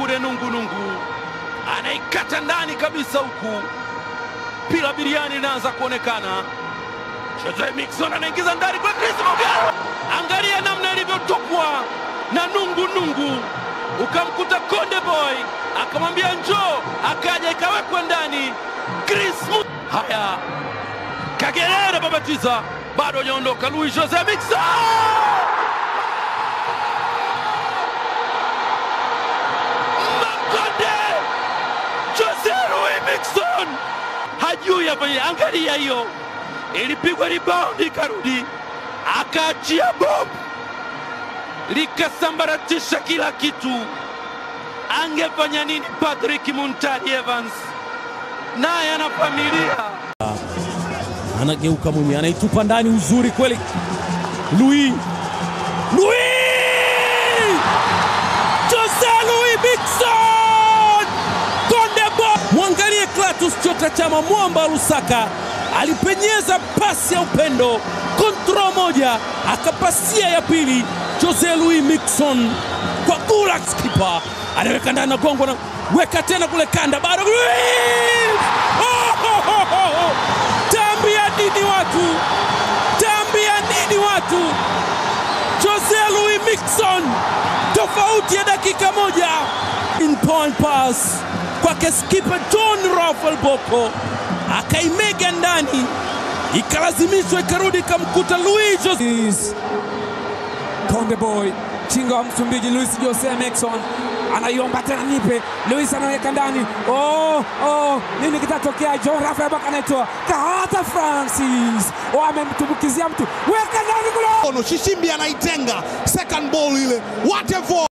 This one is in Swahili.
kule nungu. Anaikata ndani kabisa huku. Pila biriani inaanza kuonekana. Jose Miquissone anaingiza ndani kwa Chris Mogalo. Angalia namna ilivyotupwa na nungu. Ukamkuta Konde Boy, akamwambia njoo, akaja ikawekwa ndani. Chris haya. Kagerera babatiza, bado hajaondoka Luis Jose Miquissone. Jose Luis Miquissone hajui hapa. Angalia hiyo, ilipigwa rebound ikarudi, akaachia bomb likasambaratisha kila kitu. Angefanya nini Patrick Muntari Evans? Naye ana familia. Anageuka mwenye, anaitupa ndani, uzuri kweli. Luis Jose Luis Miquissone Konde Boy. Mwangalie Klatus Chota Chama mwamba Lusaka, alipenyeza pasi ya upendo, kontro moja, akapasia ya pili. Jose Luis Miquissone kwa gula, skipa anaweka ndani na gongo na weka tena kule kanda, bado tambia nini watu. Jose Luis Miquissone, tofauti ya dakika moja. In point pass kwa skipa John Rafael Boko, akaimega ndani, ikalazimishwa ikarudi, kamkuta Luis Jose Konde Boy. Chinga wa Msumbiji Luis Jose Miquissone anaiomba tena, nipe. Luis anaweka ndani. Nini kitatokea? John Rafael Boko anatoa Kahata Francis, amemtumbukizia mtu, weka ndani kule. Shishimbi anaitenga, second ball ile, whatever.